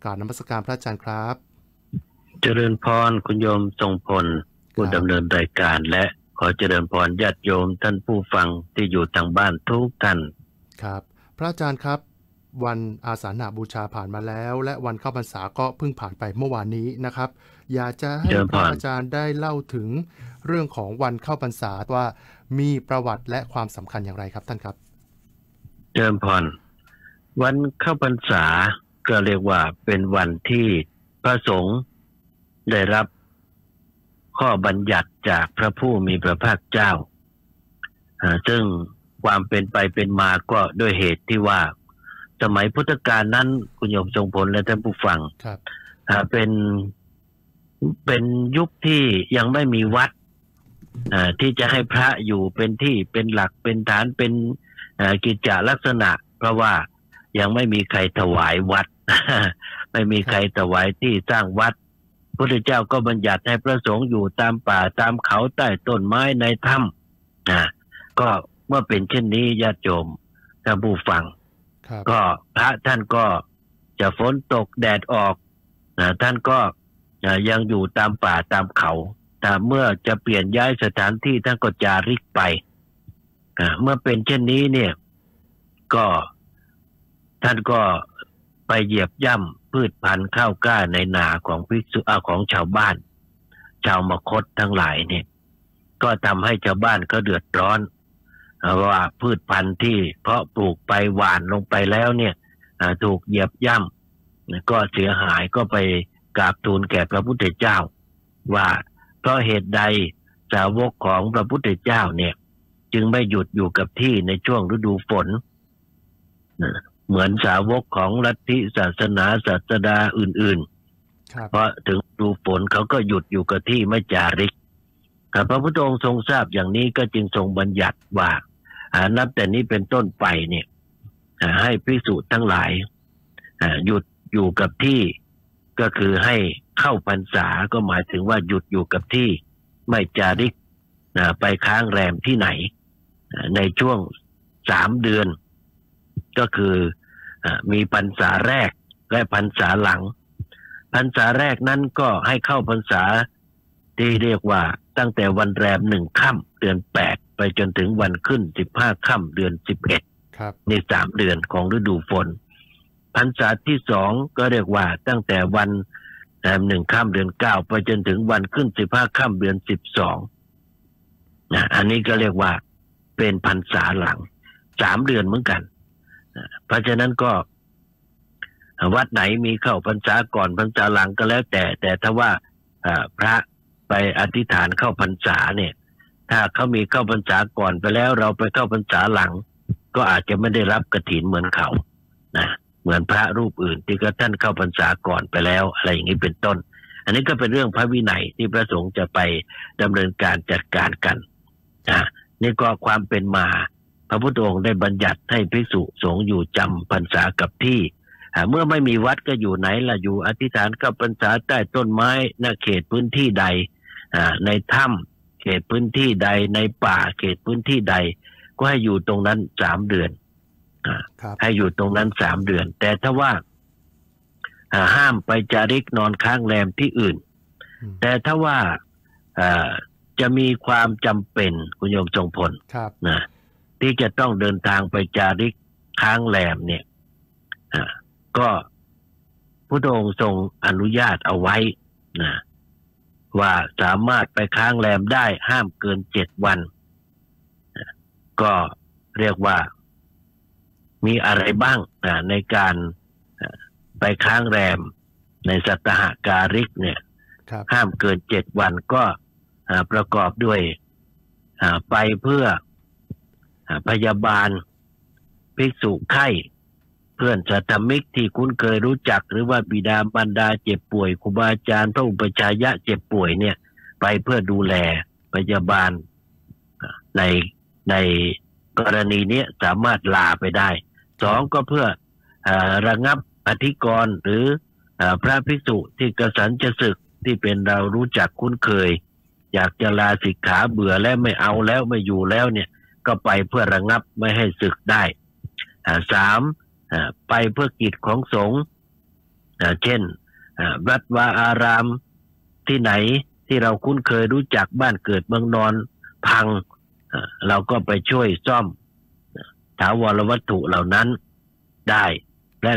กราบนมัสการพระอาจารย์ครับเจริญพรคุณโยมทรงพลผู้ดำเนินรายการและขอเจริญพรญาติโยมท่านผู้ฟังที่อยู่ทางบ้านทุกท่านครับพระอาจารย์ครับวันอาสาฬหบูชาผ่านมาแล้วและวันเข้าพรรษาก็เพิ่งผ่านไปเมื่อวานนี้นะครับอยากจะให้พระอาจารย์ได้เล่าถึงเรื่องของวันเข้าพรรษาว่ามีประวัติและความสำคัญอย่างไรครับท่านครับเจริญพรวันเข้าพรรษาก็เรียกว่าเป็นวันที่พระสงฆ์ได้รับข้อบัญญัติจากพระผู้มีพระภาคเจ้าซึ่งความเป็นไปเป็นมาก็ด้วยเหตุที่ว่าสมัยพุทธกาลนั้นคุณโยมทรงพลและท่านผู้ฟังเป็นยุคที่ยังไม่มีวัดที่จะให้พระอยู่เป็นที่เป็นหลักเป็นฐานเป็นกิจจลักษณะเพราะว่ายังไม่มีใครถวายวัด ไม่มีใครถวายที่สร้างวัดพุทธเจ้าก็บัญญัติให้พระสงฆ์อยู่ตามป่าตามเขาใต้ต้นไม้ในถ้ำก็เมื่อเป็นเช่นนี้ญาติโยมท่านผู้ฟังก็พระท่านก็จะฝนตกแดดออกท่านก็ยังอยู่ตามป่าตามเขาแต่เมื่อจะเปลี่ยนย้ายสถานที่ท่านก็จาริกไปเมื่อเป็นเช่นนี้เนี่ยก็ท่านก็ไปเหยียบย่ำพืชพันธุ์ข้าวกล้าในนาของภิกษุของชาวบ้านชาวมคธทั้งหลายเนี่ยก็ทำให้ชาวบ้านก็เดือดร้อนว่าพืชพันธุ์ที่เพาะปลูกไปหว่านลงไปแล้วเนี่ยถูกเหยียบย่ำก็เสียหายก็ไปกราบทูลแก่พระพุทธเจ้าว่าเพราะเหตุใดสาวกของพระพุทธเจ้าเนี่ยจึงไม่หยุดอยู่กับที่ในช่วงฤดูฝนเหมือนสาวกของลัทธิศาสนาศาสดาอื่นๆเพราะถึงฤดูฝนเขาก็หยุดอยู่กับที่ไม่จาริกพระพุทธองค์ทรงทราบอย่างนี้ก็จึงทรงบัญญัติว่านับแต่นี้เป็นต้นไปเนี่ยให้ภิกษุทั้งหลายหยุดอยู่กับที่ก็คือให้เข้าพรรษาก็หมายถึงว่าหยุดอยู่กับที่ไม่จาริกไปค้างแรมที่ไหนในช่วง3 เดือนก็คือมีพรรษาแรกและพรรษาหลังพรรษาแรกนั้นก็ให้เข้าพรรษาที่เรียกว่าตั้งแต่วันแรม1 ค่ำเดือน8ไปจนถึงวันขึ้น15 ค่ำเดือน11ใน3 เดือนของฤดูฝนพรรษาที่2ก็เรียกว่าตั้งแต่วันแรม1 ค่ำเดือน9ไปจนถึงวันขึ้น15 ค่ำเดือน12อันนี้ก็เรียกว่าเป็นพรรษาหลัง3 เดือนเหมือนกันเพราะฉะนั้นก็วัดไหนมีเข้าพรรษาก่อนพรรษาหลังก็แล้วแต่ถ้าว่าพระไปอธิษฐานเข้าพรรษาเนี่ยถ้าเขามีเข้าพรรษาก่อนไปแล้วเราไปเข้าพรรษาหลังก็อาจจะไม่ได้รับกฐินเหมือนเขานะเหมือนพระรูปอื่นที่ก็ท่านเข้าพรรษาก่อนไปแล้วอะไรอย่างนี้เป็นต้นอันนี้ก็เป็นเรื่องพระวินัยที่พระสงฆ์จะไปดำเนินการจัดการกันนี่ก็ความเป็นมาพระพุทธองค์ได้บัญญัติให้ภิกษุสงฆ์อยู่จำพรรษากับที่เมื่อไม่มีวัดก็อยู่ไหนล่ะอยู่อธิษฐานเข้าพรรษาใต้ต้นไม้ณเขตพื้นที่ใดในถ้ำเขตพื้นที่ใดในป่าเขตพื้นที่ใดก็ให้อยู่ตรงนั้น3 เดือนให้อยู่ตรงนั้น3 เดือนแต่ถ้าว่าห้ามไปจาริกนอนค้างแรมที่อื่นแต่ถ้าว่าจะมีความจำเป็นคุณโยมทรงพลนะที่จะต้องเดินทางไปจาริกค้างแรมเนี่ยก็พระองค์ทรงอนุญาตเอาไว้นะว่าสามารถไปค้างแรมได้ห้ามเกิน7 วันก็เรียกว่ามีอะไรบ้างในการไปค้างแรมในสัตหการิกเนี่ยห้ามเกิน7 วันก็ประกอบด้วยไปเพื่อพยาบาลภิกษุไข้เพื่อนสัตมิกที่คุ้นเคยรู้จักหรือว่าบิดามารดาเจ็บป่วยครูบาอาจารย์พระอุปชายะเจ็บป่วยเนี่ยไปเพื่อดูแลพยาบาลในกรณีนี้สามารถลาไปได้2ก็เพื่อระงับอธิกรณ์หรือพระภิกษุที่กษันจะศึกที่เป็นเรารู้จักคุ้นเคยอยากจะลาสิกขาเบื่อแล้วไม่เอาแล้วไม่อยู่แล้วเนี่ยก็ไปเพื่อระงับไม่ให้ศึกได้3ไปเพื่อกิจของสงฆ์เช่นวัดวาอารามที่ไหนที่เราคุ้นเคยรู้จักบ้านเกิดเมืองนอนพังเราก็ไปช่วยซ่อมถาวรวัตถุเหล่านั้นได้และ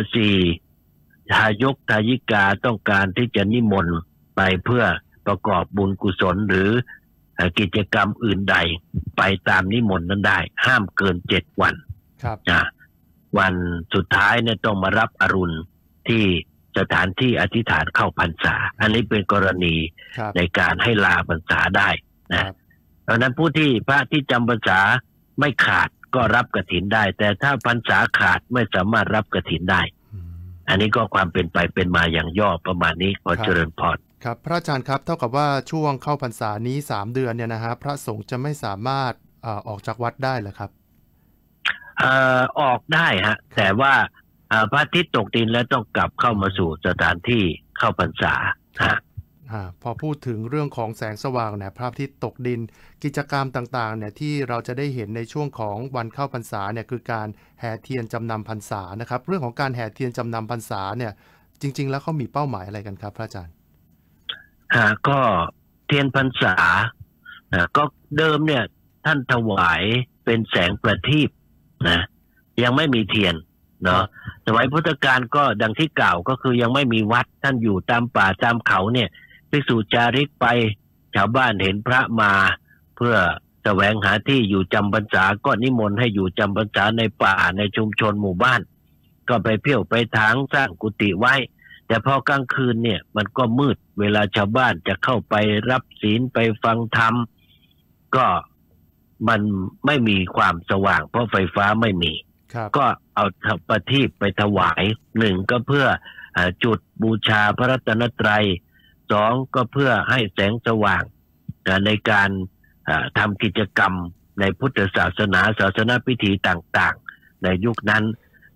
4ทายกทายิกาต้องการที่จะนิมนต์ไปเพื่อประกอบบุญกุศลหรือกิจกรรมอื่นใดไปตามนิมนต์นั้นได้ห้ามเกิน7 วันครับวันสุดท้ายเนี่ยต้องมารับอรุณที่สถานที่อธิษฐานเข้าพรรษาอันนี้เป็นกรณีในการให้ลาพรรษาได้นะเพราะนั้นผู้ที่พระที่จำพรรษาไม่ขาดก็รับกฐินได้แต่ถ้าพรรษาขาดไม่สามารถรับกฐินได้อันนี้ก็ความเป็นไปเป็นมาอย่างย่อประมาณนี้ขอเจริญพรครับพระอาจารย์ครับเท่ากับว่าช่วงเข้าพรรษานี้3 เดือนเนี่ยนะฮะพระสงฆ์จะไม่สามารถออกจากวัดได้เหรอครับออกได้ฮะแต่ว่าพระอาทิตย์ตกดินแล้วต้องกลับเข้ามาสู่สถานที่เข้าพรรษาพอพูดถึงเรื่องของแสงสว่างเนี่ยพระอาทิตย์ตกดินกิจกรรมต่างๆเนี่ยที่เราจะได้เห็นในช่วงของวันเข้าพรรษาเนี่ยคือการแห่เทียนจำนำพรรษานะครับเรื่องของการแห่เทียนจำนำพรรษาเนี่ยจริงๆแล้วเขามีเป้าหมายอะไรกันครับพระอาจารย์ก็เทียนพรรษาก็เดิมเนี่ยท่านถวายเป็นแสงประทีปนะยังไม่มีเทียนเนาะสมัยพุทธกาลก็ดังที่กล่าวก็คือยังไม่มีวัดท่านอยู่ตามป่าตามเขาเนี่ยภิกษุจาริกไปชาวบ้านเห็นพระมาเพื่อแสวงหาที่อยู่จำพรรษาก็นิมนต์ให้อยู่จำพรรษาในป่าในชุมชนหมู่บ้านก็ไปเที่ยวไปถางสร้างกุฏิไว้แต่พอกลางคืนเนี่ยมันก็มืดเวลาชาวบ้านจะเข้าไปรับศีลไปฟังธรรมก็มันไม่มีความสว่างเพราะไฟฟ้าไม่มีก็เอาประทีปไปถวาย1ก็เพื่อจุดบูชาพระรัตนตรัย2ก็เพื่อให้แสงสว่างในการทำกิจกรรมในพุทธศาสนาศาสนาพิธีต่างๆในยุคนั้น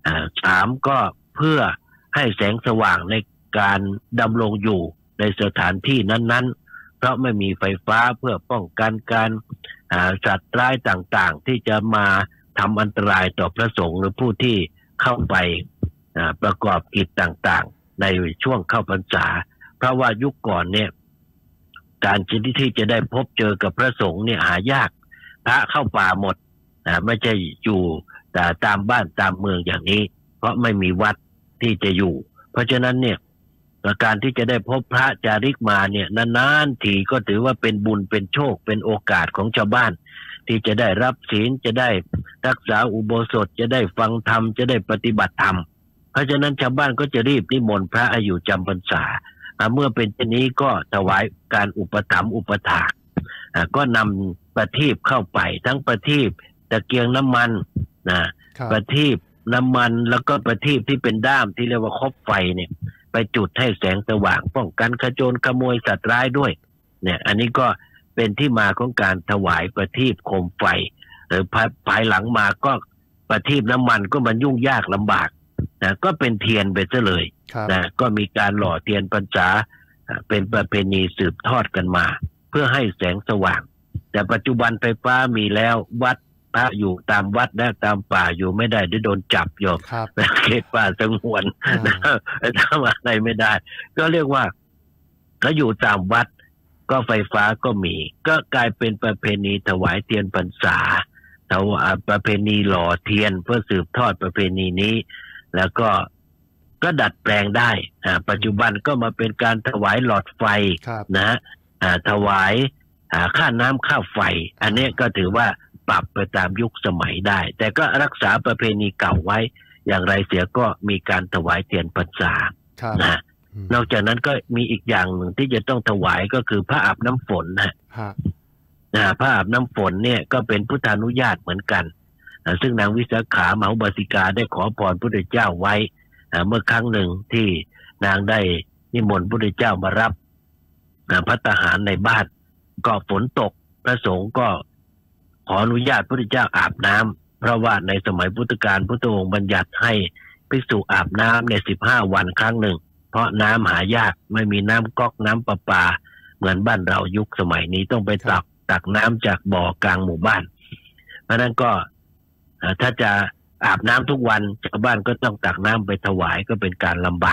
3ก็เพื่อให้แสงสว่างในการดำรงอยู่ในสถานที่นั้นๆเพราะไม่มีไฟฟ้าเพื่อป้องกันการสัตว์ร้ายต่างๆที่จะมาทำอันตรายต่อพระสงฆ์หรือผู้ที่เข้าไปประกอบกิจต่างๆในช่วงเข้าพรรษาเพราะว่ายุคก่อนเนี่ยการที่จะได้พบเจอกับพระสงฆ์เนี่ยหายากพระเข้าป่าหมดไม่ใช่อยู่แต่ตามบ้านตามเมืองอย่างนี้เพราะไม่มีวัดที่จะอยู่เพราะฉะนั้นเนี่ยการที่จะได้พบพระจาริกมาเนี่ยนานๆทีก็ถือว่าเป็นบุญเป็นโชคเป็นโอกาสของชาวบ้านที่จะได้รับศีลจะได้รักษาอุโบสถจะได้ฟังธรรมจะได้ปฏิบัติธรรมเพราะฉะนั้นชาวบ้านก็จะรีบนิมนต์พระให้อยู่จำพรรษาเมื่อเป็นเช่นนี้ก็ถวายการอุปถัมภ์อุปถากก็นำประทีปเข้าไปทั้งประทีปตะเกียงน้ำมันประทีปน้ำมันแล้วก็ประทีปที่เป็นด้ามที่เรียกว่าคบไฟเนี่ยไปจุดให้แสงสว่างป้องกันขโจรขโมยสัตว์ร้ายด้วยเนี่ยอันนี้ก็เป็นที่มาของการถวายประทีปโคมไฟหรือภายหลังมาก็ประทีปน้ำมันก็มันยุ่งยากลำบากก็เป็นเทียนไปซะเลยก็มีการหล่อเทียนพรรษาเป็นประเพณีสืบทอดกันมาเพื่อให้แสงสว่างแต่ปัจจุบันไฟฟ้ามีแล้ววัดพระอยู่ตามวัดและตามป่าอยู่ไม่ได้โดนจับโยมเขตป่าสงวนทำอะไรไม่ได้ก็เรียกว่าเขาอยู่ตามวัดก็ไฟฟ้าก็มีก็กลายเป็นประเพณีถวายเทียนพรรษาถวายประเพณีหล่อเทียนเพื่อสืบทอดประเพณีนี้แล้วก็ดัดแปลงได้ปัจจุบันก็มาเป็นการถวายหลอดไฟนะถวายค่าน้ำค่าไฟอันนี้ก็ถือว่าปรับไปตามยุคสมัยได้แต่ก็รักษาประเพณีเก่าไว้อย่างไรเสียก็มีการถวายเทียนพรรษานะนอกจากนั้นก็มีอีกอย่างหนึ่งที่จะต้องถวายก็คือพระอาบน้ำฝนพระอาบน้ำฝนเนี่ยก็เป็นพุทธานุญาตเหมือนกันซึ่งนางวิสาขามหาอุบาสิกาได้ขอพรพระพุทธเจ้าไว้เมื่อครั้งหนึ่งที่นางได้นิมนต์พระพุทธเจ้ามารับภัตตาหารในบ้านก็ฝนตกพระสงฆ์ก็ขออนุญาตพระพุทธเจ้าอาบน้ำเพราะว่าในสมัยพุทธกาลพุทธองค์บัญญัติให้ภิกษุอาบน้ำใน15 วันครั้งหนึ่งเพราะน้ำหายากไม่มีน้ำก๊อกน้ำประปาเหมือนบ้านเรายุคสมัยนี้ต้องไปตักน้ำจากบ่อกลางหมู่บ้านเพราะนั้นก็ถ้าจะอาบน้ำทุกวันชาวบ้านก็ต้องตักน้ำไปถวายก็เป็นการลำบาก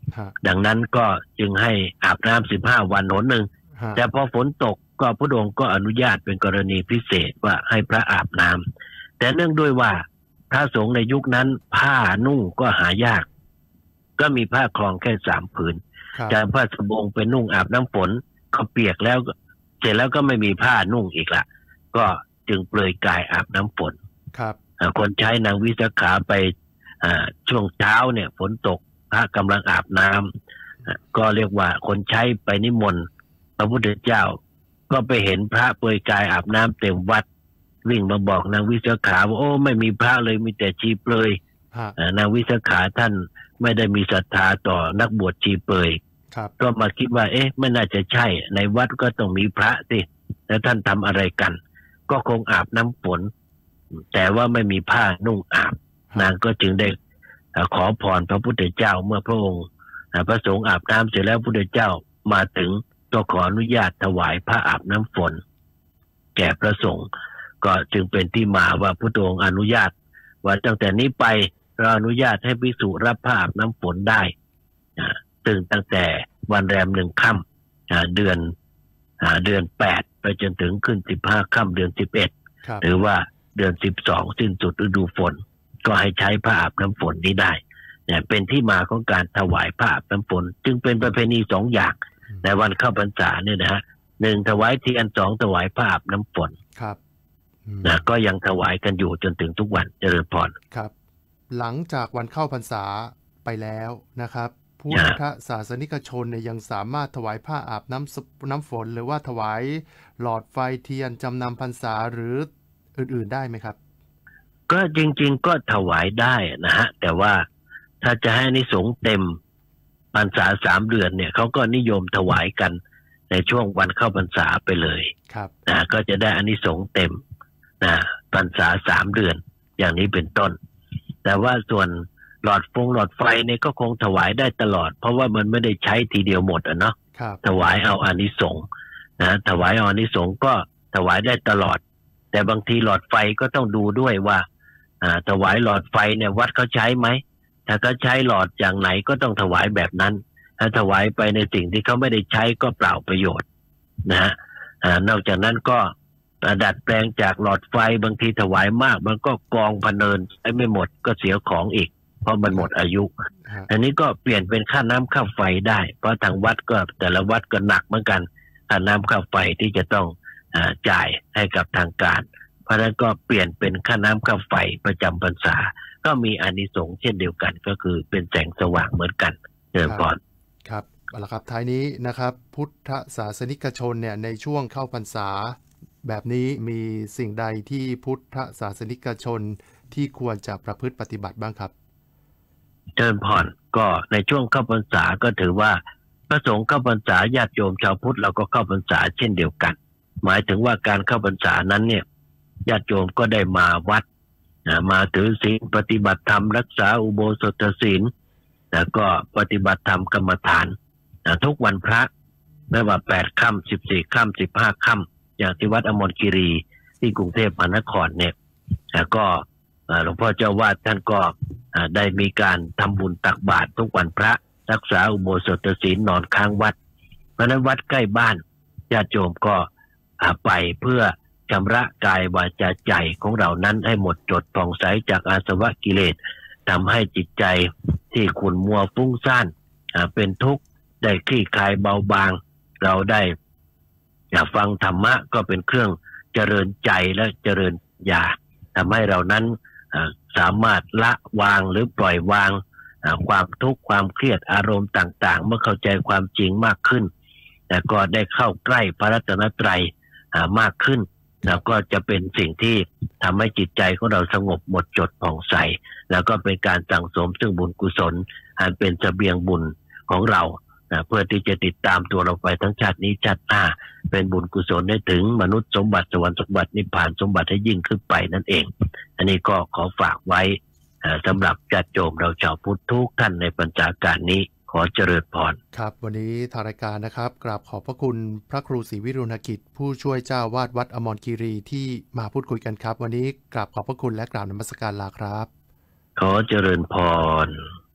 ดังนั้นก็จึงให้อาบน้ำ15 วันหนหนึ่งแต่พอฝนตกก็พระองค์ก็อนุญาตเป็นกรณีพิเศษว่าให้พระอาบน้ำแต่เนื่องด้วยว่าพระสงฆ์ในยุคนั้นผ้านุ่งก็หายากก็มีผ้าคลองแค่3 ผืนจากผ้าสบงไปนุ่งอาบน้ำฝนก็เปียกแล้วเสร็จแล้วก็ไม่มีผ้านุ่งอีกละก็จึงเปลือยกายอาบน้ำฝนคนใช้นางวิสาขาไปช่วงเช้าเนี่ยฝนตกพระกำลังอาบน้ำก็เรียกว่าคนใช้ไปนิมนต์พระพุทธเจ้าก็ไปเห็นพระเปลือยกายอาบน้ำเต็มวัดวิ่งมาบอกนางวิสาขาว่าโอ้ไม่มีพระเลยมีแต่ชีเปลือยนางวิสาขาท่านไม่ได้มีศรัทธาต่อนักบวชชีเปลือยก็มาคิดว่าไม่น่าจะใช่ในวัดก็ต้องมีพระสิแล้วท่านทำอะไรกันก็คงอาบน้ำฝนแต่ว่าไม่มีผ้านุ่งอาบนางก็จึงได้ขอพรพระพุทธเจ้าเมื่อพระองค์พระสงฆ์อาบน้ำเสร็จแล้วพระพุทธเจ้ามาถึงก็ขออนุญาตถวายผ้าอาบน้ำฝนแก่พระสงฆ์ก็จึงเป็นที่มาว่าพระองค์อนุญาตว่าตั้งแต่นี้ไปเราอนุญาตให้ภิกษุรับผ้าอาบน้ำฝนได้ซึ่งตั้งแต่วันแรม1 ค่ำเดือน8ไปจนถึงขึ้น15 ค่ำเดือน11หรือว่าเดือน12สิ้นสุดฤดูฝนก็ให้ใช้ผ้าอาบน้ำฝนนี้ได้เนี่ยเป็นที่มาของการถวายผ้าอาบน้ำฝนจึงเป็นประเพณี2 อย่างในวันเข้าพรรษาเนี่ยนะฮะ1ถวายเทียน2ถวายผ้าอาบน้ำฝนครับก็ยังถวายกันอยู่จนถึงทุกวันเจริญพรครับหลังจากวันเข้าพรรษาไปแล้วนะครับพุทธศาสนิกชนเนี่ยยังสามารถถวายผ้าอาบน้ำฝนหรือว่าถวายหลอดไฟเทียนจำนำพรรษาหรืออื่นๆได้ไหมครับก็จริงๆก็ถวายได้นะฮะแต่ว่าถ้าจะให้อานิสงส์เต็มพรรษา3 เดือนเนี่ยเขาก็นิยมถวายกันในช่วงวันเข้าพรรษาไปเลยก็จะได้อานิสงส์เต็มพรรษา3 เดือนอย่างนี้เป็นต้นแต่ว่าส่วนหลอดไฟเนี่ยก็คงถวายได้ตลอดเพราะว่ามันไม่ได้ใช้ทีเดียวหมดเนาะถวายเอาอานิสงส์ถวายเอาอานิสงส์ก็ถวายได้ตลอดแต่บางทีหลอดไฟก็ต้องดูด้วยว่าถวายหลอดไฟเนี่ยวัดเขาใช้ไหมถ้าเขาใช้หลอดอย่างไหนก็ต้องถวายแบบนั้นถ้าถวายไปในสิ่งที่เขาไม่ได้ใช้ก็เปล่าประโยชน์นะฮะนอกจากนั้นก็ดัดแปลงจากหลอดไฟบางทีถวายมากมันก็กองพะเนินใช้ไม่หมดก็เสียของอีกเพราะมันหมดอายุอันนี้ก็เปลี่ยนเป็นค่าน้ำค่าไฟได้เพราะทางวัดก็แต่ละวัดก็หนักเหมือนกันค่าน้ำค่าไฟที่จะต้องจ่ายให้กับทางการเพราะฉะนั้นก็เปลี่ยนเป็นค่าน้ำค่าไฟประจำพรรษาก็มีอานิสงส์เช่นเดียวกันก็คือเป็นแสงสว่างเหมือนกันเชิญพรครับเอาละครับท้ายนี้นะครับพุทธศาสนิกชนเนี่ยในช่วงเข้าพรรษาแบบนี้มีสิ่งใดที่พุทธศาสนิกชนที่ควรจะประพฤติปฏิบัติบ้างครับเชิญพรก็ในช่วงเข้าพรรษาก็ถือว่าพระสงฆ์เข้าพรรษาญาติโยมชาวพุทธเราก็เข้าพรรษาเช่นเดียวกันหมายถึงว่าการเข้าพรรษานั้นเนี่ยญาติโยมก็ได้มาวัดมาถือศีลปฏิบัติธรรมรักษาอุโบสถศีลแล้วก็ปฏิบัติธรรมกรรมฐานทุกวันพระไม่ว่า8 ค่ำ14 ค่ำ15 ค่ำอย่างที่วัดอมรคีรีที่กรุงเทพมหานครเนี่ยก็หลวงพ่อเจ้าวาดท่านก็ได้มีการทำบุญตักบาตรทุกวันพระรักษาอุโบสถศีลนอนค้างวัดเพราะนั้นวัดใกล้บ้านญาติโยมก็ไปเพื่อชำระกายวาจาใจของเรานั้นให้หมดจดผ่องใสจากอาสวะกิเลสทำให้จิตใจที่ขุ่นมัวฟุ้งซ่านเป็นทุกข์ได้คลี่คลายเบาบางเราได้ฟังธรรมะก็เป็นเครื่องเจริญใจและเจริญญาทำให้เรานั้นสามารถละวางหรือปล่อยวางความทุกข์ความเครียดอารมณ์ต่างๆเมื่อเข้าใจความจริงมากขึ้นแต่ก็ได้เข้าใกล้พระรัตนตรัยมากขึ้นแล้วก็จะเป็นสิ่งที่ทำให้จิตใจของเราสงบหมดจดผ่องใสแล้วก็เป็นการสั่งสมซึ่งบุญกุศลอันเป็นเสบียงบุญของเราเพื่อที่จะติดตามตัวเราไปทั้งชาตินี้ชาติหน้าเป็นบุญกุศลได้ถึงมนุษย์สมบัติสวรรค์สมบัตินิพพานสมบัติให้ยิ่งขึ้นไปนั่นเองอันนี้ก็ขอฝากไว้สำหรับญาติโยมเราชาวพุทธทุกท่านในพรรษาการนี้ขอเจริญพรครับวันนี้ทางรายการนะครับกราบขอบพระคุณพระครูศรีวิรุณกิจผู้ช่วยเจ้าวาดวัดอมรคีรีที่มาพูดคุยกันครับวันนี้กราบขอบพระคุณและกราบนมัสการลาครับขอเจริญพร